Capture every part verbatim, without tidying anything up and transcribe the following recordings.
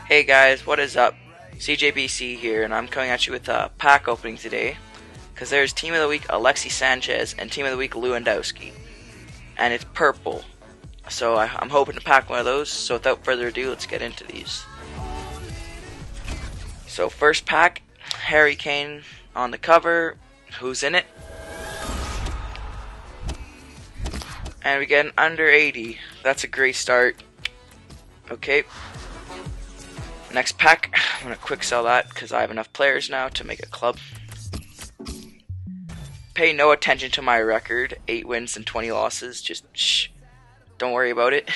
Hey guys, what is up? C J B C here, and I'm coming at you with a pack opening today. Because there's Team of the Week Alexis Sanchez and Team of the Week Lewandowski. And it's purple. So I, I'm hoping to pack one of those. So without further ado, let's get into these. So first pack, Harry Kane on the cover. Who's in it? And we get an under eighty. That's a great start. Okay. Next pack, I'm going to quick sell that because I have enough players now to make a club. Pay no attention to my record. eight wins and twenty losses. Just shh. Don't worry about it.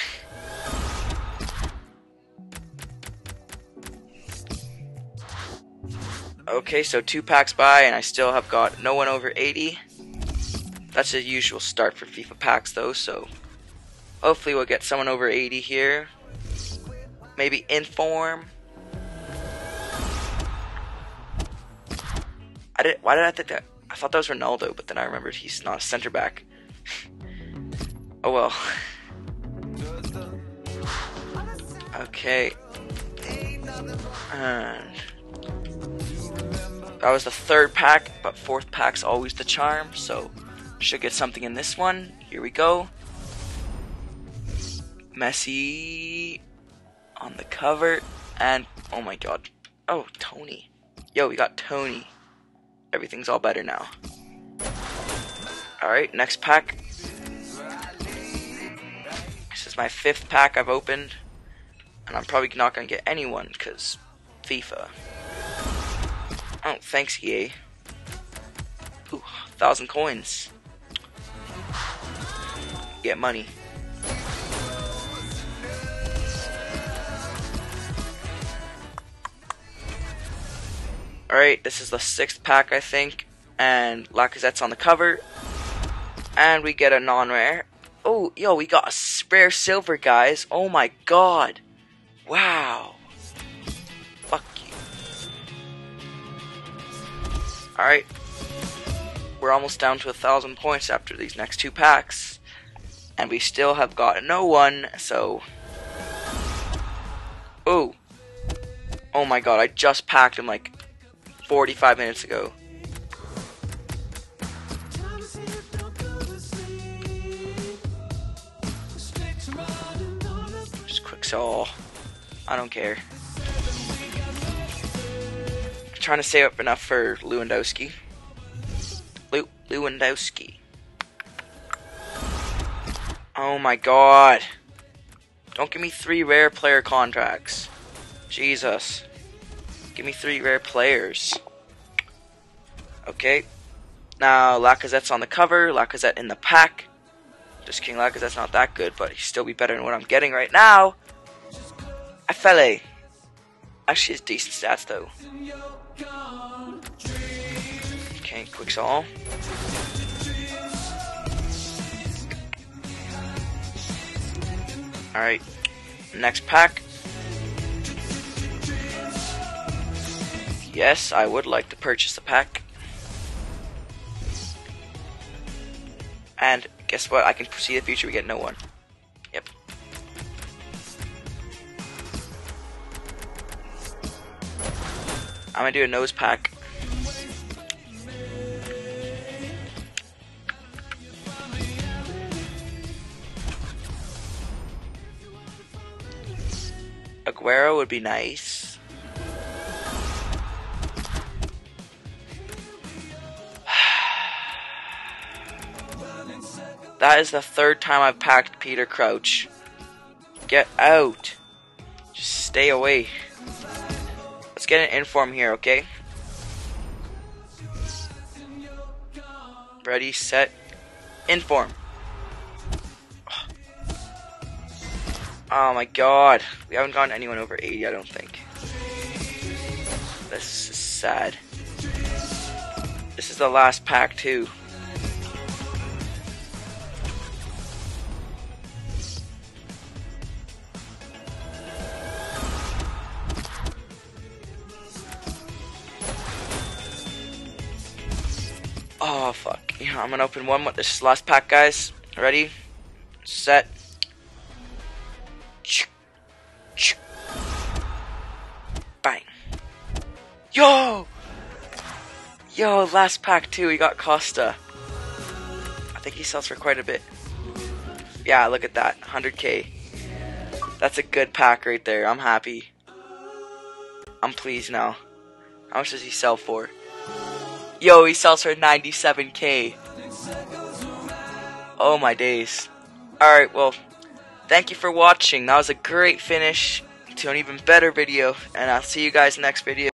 Okay, so two packs by and I still have got no one over eighty. That's a usual start for FIFA packs though, so hopefully we'll get someone over eighty here. Maybe Inform. I did. Why did I think that? I thought that was Ronaldo, but then I remembered he's not a center back. Oh well. Okay. And that was the third pack, but fourth pack's always the charm, so should get something in this one. Here we go. Messi on the cover, and oh my god. Oh, Tony. Yo, we got Tony. Everything's all better now. Alright, next pack. This is my fifth pack I've opened. And I'm probably not going to get anyone, because FIFA. Oh, thanks E A. Ooh, a thousand coins. Get money. Alright, this is the sixth pack, I think, and Lacazette's on the cover, and we get a non-rare. Oh, yo, we got a rare silver, guys. Oh my god. Wow. Fuck you. Alright, we're almost down to a thousand points after these next two packs, and we still have got no one, so... Oh. Oh my god, I just packed him like forty-five minutes ago. Just quick sell. I don't care. I'm trying to save up enough for Lewandowski. Lew Lewandowski. Oh my god. Don't give me three rare player contracts. Jesus. Give me three rare players. Okay. Now, Lacazette's on the cover. Lacazette in the pack. Just kidding, Lacazette's not that good, but he'd still be better than what I'm getting right now. Afele. Actually, it's decent stats, though. Okay, quick sell. Alright. Next pack. Yes, I would like to purchase the pack. And guess what? I can see the future. We get no one. Yep. I'm gonna do a nose pack. Aguero would be nice. That is the third time I've packed Peter Crouch. Get out. Just stay away. Let's get an inform here, okay? Ready, set, inform. Oh my god. We haven't gotten anyone over eighty, I don't think. This is sad. This is the last pack, too. Oh fuck. Yeah, I'm gonna open one with this last pack, guys. Ready? Set. Yo! Yo, last pack too, we got Costa. I think he sells for quite a bit. Yeah, look at that, one hundred K. That's a good pack right there. I'm happy. I'm pleased now. How much does he sell for? Yo, he sells for ninety-seven K. Oh my days. Alright, well, thank you for watching. That was a great finish to an even better video, and I'll see you guys next video.